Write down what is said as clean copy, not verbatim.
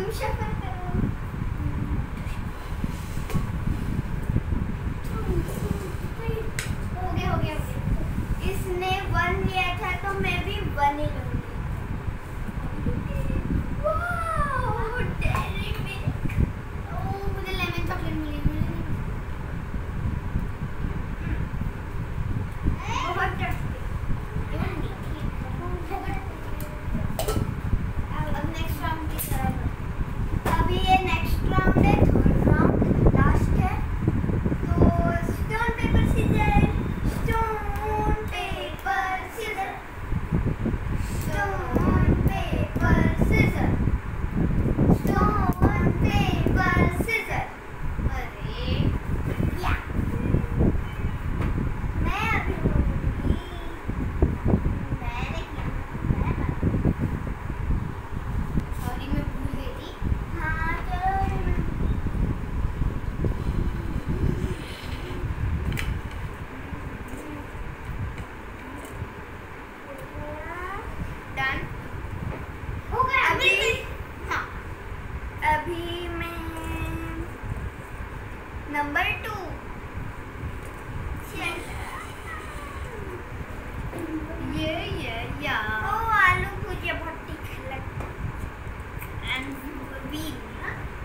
Shuffle करो। हो गया। इसने 1 लिया था तो मैं भी 1 ही लूंगी। वाह, डेयरी मिल्क। ओह, मुझे लेमन चॉकलेट मिली। बहुत टेस्टी। अब नेक्स्ट राउंड की तरफ। अभी ये नेक्स्ट राउंड है, थर्ड राउंड, लास्ट है। तो stone paper scissor, stone paper scissor, stone paper scissor, stone paper scissor. अरे या मैं अभी बोलूंगी। मैंने किया। सॉरी, मैं भूल गई थी। हाँ चलो। डन हो गया। अभी हाँ, अभी मैं नंबर 2। ये ओ, आलू भुजिया बहुत तीखा लगता है। एंड वीक ना।